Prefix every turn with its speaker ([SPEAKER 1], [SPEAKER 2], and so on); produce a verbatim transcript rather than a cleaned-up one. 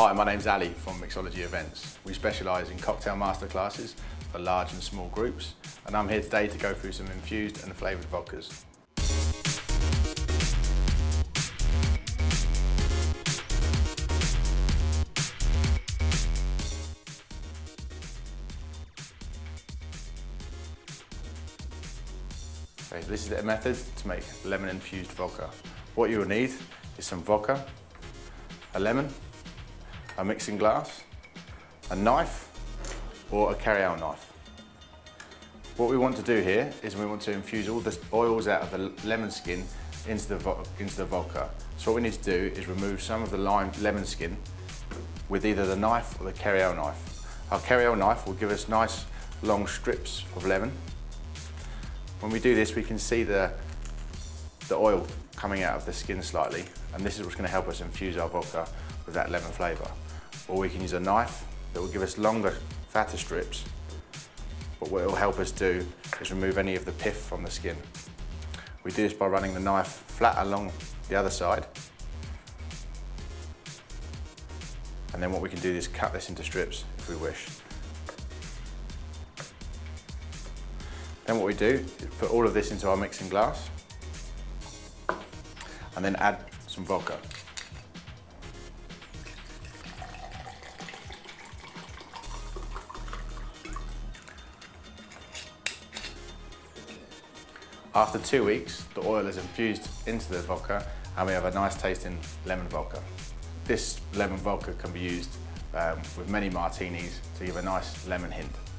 [SPEAKER 1] Hi, my name's Ali from Mixology Events. We specialise in cocktail masterclasses for large and small groups, and I'm here today to go through some infused and flavoured vodkas. Okay, so this is the method to make lemon infused vodka. What you will need is some vodka, a lemon, a mixing glass, a knife or a Cariel knife. What we want to do here is we want to infuse all the oils out of the lemon skin into the, into the vodka. So what we need to do is remove some of the lime lemon skin with either the knife or the Cariel knife. Our Cariel knife will give us nice long strips of lemon. When we do this, we can see the, the oil coming out of the skin slightly, and this is what's going to help us infuse our vodka with that lemon flavour. Or we can use a knife that will give us longer, fatter strips, but what it will help us do is remove any of the pith from the skin. We do this by running the knife flat along the other side, and then what we can do is cut this into strips if we wish. Then what we do is put all of this into our mixing glass and then add some vodka. After two weeks, the oil is infused into the vodka and we have a nice tasting lemon vodka. This lemon vodka can be used um, with many martinis to give a nice lemon hint.